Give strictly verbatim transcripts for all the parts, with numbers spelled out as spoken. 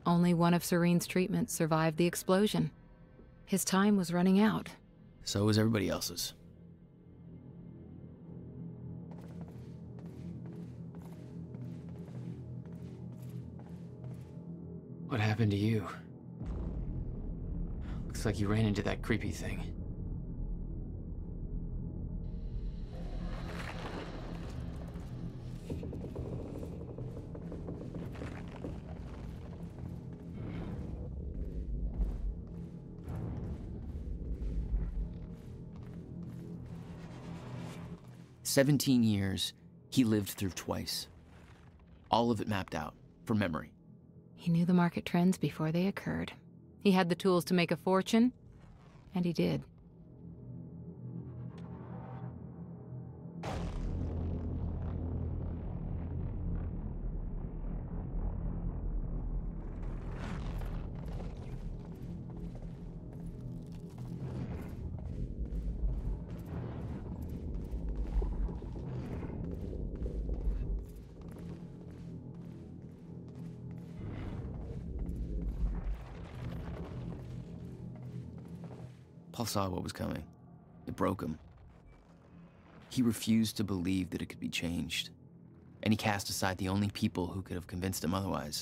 Only one of Serene's treatments survived the explosion. His time was running out. So was everybody else's. What happened to you? Looks like you ran into that creepy thing. Seventeen years, he lived through twice. All of it mapped out, from memory. He knew the market trends before they occurred. He had the tools to make a fortune, and he did. Paul saw what was coming. It broke him. He refused to believe that it could be changed, and he cast aside the only people who could have convinced him otherwise.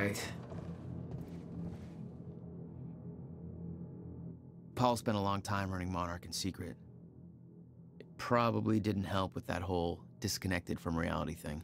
right. Paul spent a long time running Monarch in secret. It probably didn't help with that whole disconnected from reality thing.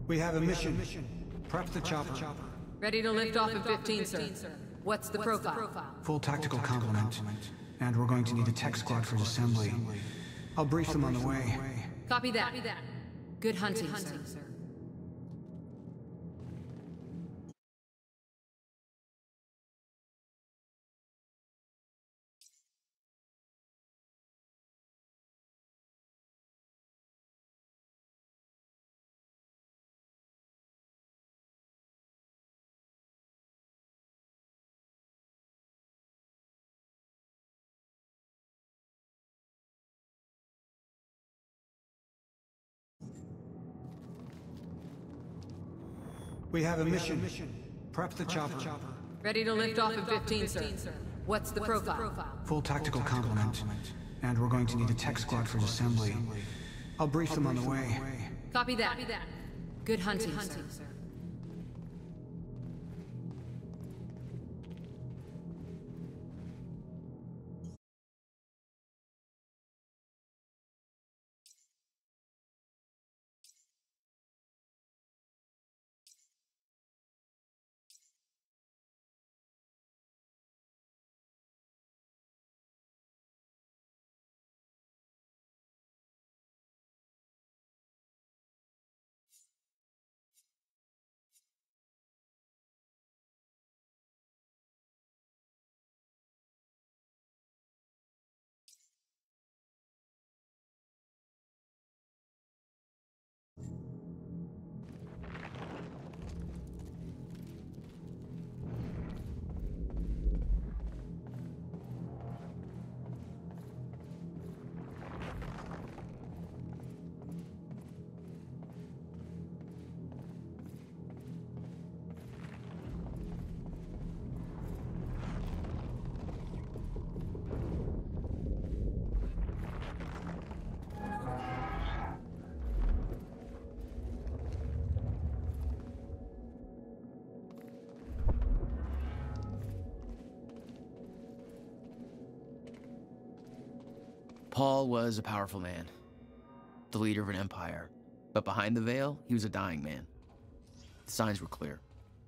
We have a mission. Prep the chopper. Ready to lift off in fifteen, sir. What's the profile? Full tactical complement. And we're going to need a tech squad for assembly. I'll brief them on the way. Copy that. Good hunting, sir. We have a mission. Prep the chopper. Ready to lift off in fifteen, sir. What's the profile? Full tactical complement. And we're going to need a tech squad for assembly. I'll brief them on the way. Copy that. Good hunting, sir. Paul was a powerful man, the leader of an empire, but behind the veil, he was a dying man. The signs were clear.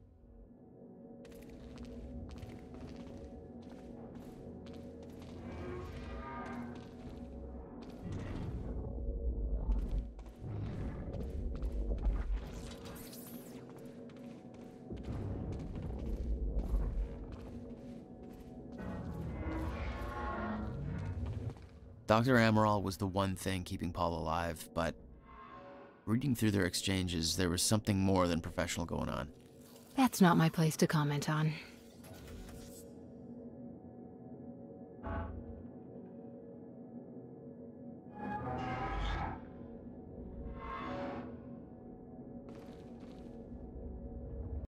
Doctor Amaral was the one thing keeping Paul alive, but reading through their exchanges, there was something more than professional going on. That's not my place to comment on.